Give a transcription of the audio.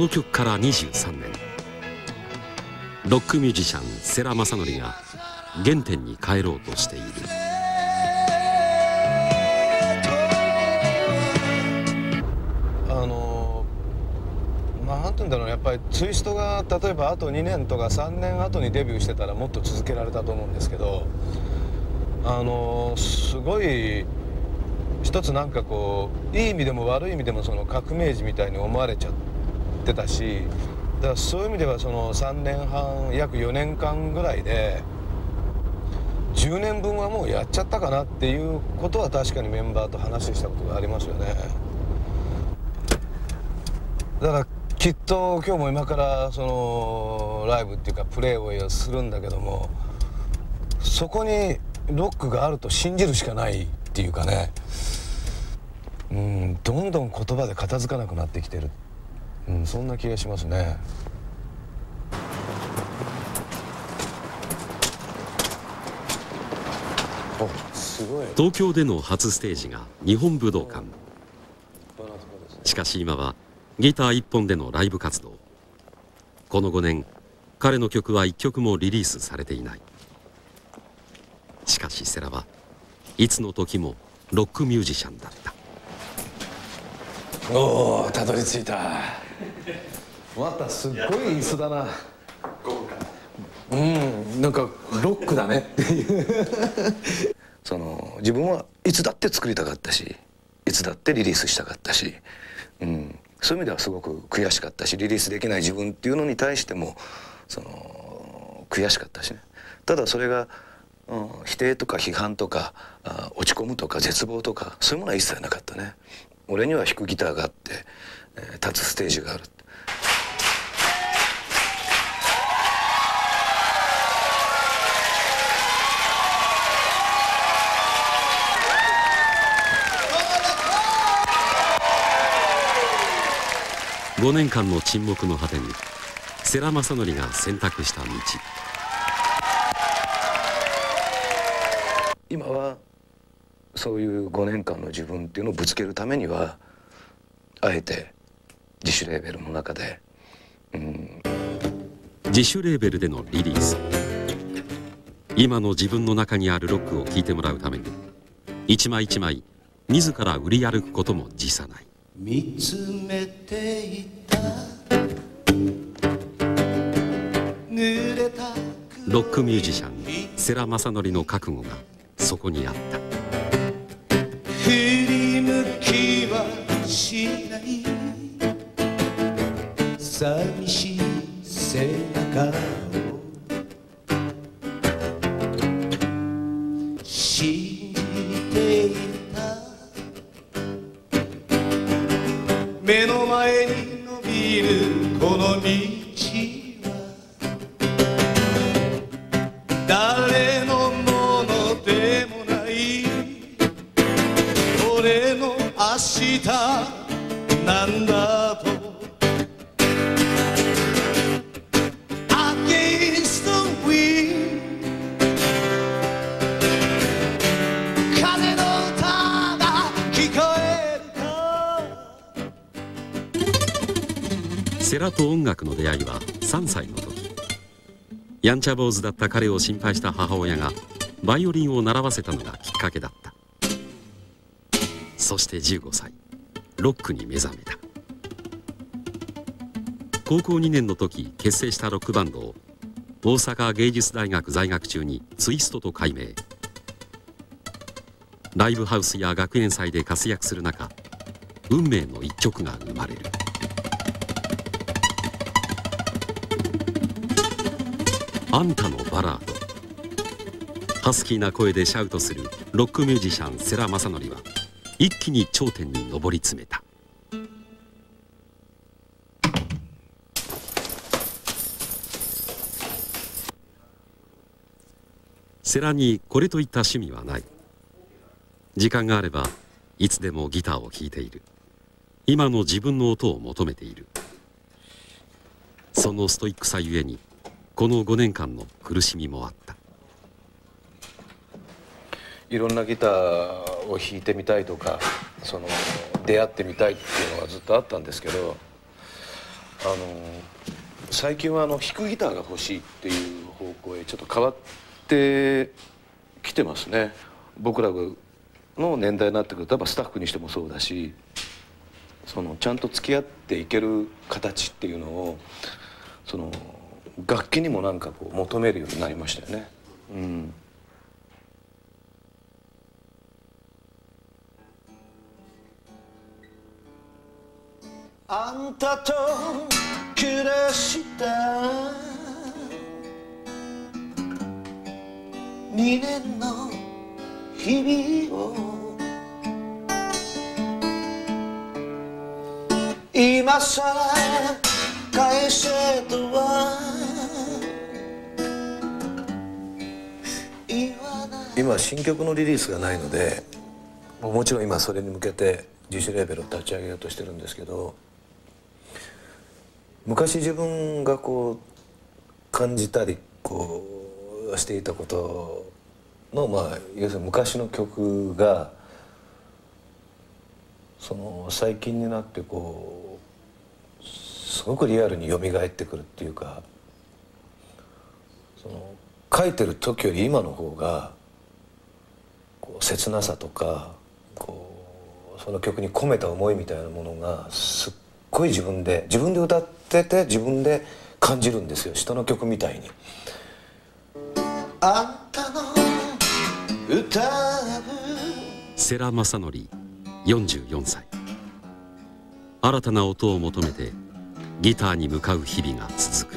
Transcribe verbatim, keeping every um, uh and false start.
の曲からにじゅうさんねん、ロックミュージシャン世良公則が原点に帰ろうとしている。 あのなんて言うんだろう、やっぱりツイストが例えばあとにねんとかさんねんごにデビューしてたらもっと続けられたと思うんですけど、あのすごい一つなんかこういい意味でも悪い意味でもその革命児みたいに思われちゃってたし、だからそういう意味ではそのさんねんはん約よねんかんぐらいでじゅうねんぶんはもうやっちゃったかなっていうことは確かにメンバーと話したことがありますよね。だからきっと今日も今からそのライブっていうかプレーをするんだけども、そこにロックがあると信じるしかないっていうかね、うん、どんどん言葉で片付かなくなってきてる、うん、そんな気がしますね。お、すごい。 東京での初ステージが日本武道館。しかし今はギター一本でのライブ活動。このごねん彼の曲はいっきょくもリリースされていない。しかし世良はいつの時もロックミュージシャンだった。 おお、たどり着いた。またすっごい椅子だな。うん、なんかロックだねっていうその自分はいつだって作りたかったし、いつだってリリースしたかったし、うん、そういう意味ではすごく悔しかったし、リリースできない自分っていうのに対してもその悔しかったしね。ただそれが、うん、否定とか批判とかあ落ち込むとか絶望とかそういうものは一切なかったね。俺には弾くギターがあって、えー、立つステージがある。 ごねんかんの沈黙の果てに世良公則が選択した道。 今はそういうごねんかんの自分っていうのをぶつけるためにはあえて自主レーベルの中で、うん、 自主レーベルでのリリース。今の自分の中にあるロックを聴いてもらうために一枚一枚自ら売り歩くことも辞さない。 見つめていた濡れたロックミュージシャン世良公則の覚悟がそこにあった。 振り向きはしない寂しい背中を信じていた。目の前に伸びるこの道は誰のものでもない俺の明日なんだと Against the wind 風の歌が聞こえるか。 世良と音楽の出会いはさんさいの時。やんちゃ坊主だった彼を心配した母親がバイオリンを習わせたのがきっかけだった。そしてじゅうごさい、ロックに目覚めた。高校にねんの時結成したロックバンドを大阪芸術大学在学中にツイストと改名。ライブハウスや学園祭で活躍する中、運命の一曲が生まれる。あんたのバラード。ハスキーな声でシャウトするロックミュージシャン世良公則は一気に頂点に上り詰めた。世良にこれといった趣味はない。時間があればいつでもギターを弾いている。今の自分の音を求めている。そのストイックさゆえにこのごねんかんの苦しみもあった。 いろんなギターを弾いてみたいとか、その出会ってみたいっていうのはずっとあったんですけど、 あの最近はあの弾くギターが欲しいっていう方向へちょっと変わってきてますね。僕らの年代になってくるとやっぱスタッフにしてもそうだし、そのちゃんと付き合っていける形っていうのをその楽器にもなんかこう求めるようになりましたよね。うん。 あんたと暮らしたにねんの日々を今さら返せとは言わない。 今新曲のリリースがないので、もちろん今それに向けて自主レーベルを立ち上げようとしてるんですけど、昔自分がこう感じたりこうしていたことの、まあ要するに昔の曲がその最近になってこうすごくリアルに蘇ってくるっていうか、その書いてる時より今の方がこう切なさとかこうその曲に込めた思いみたいなものがすっごい自分で自分で歌ってて自分で感じるんですよ、人の曲みたいに。 あんたの歌う世良公則よんじゅうよんさい、新たな音を求めてギターに向かう日々が続く。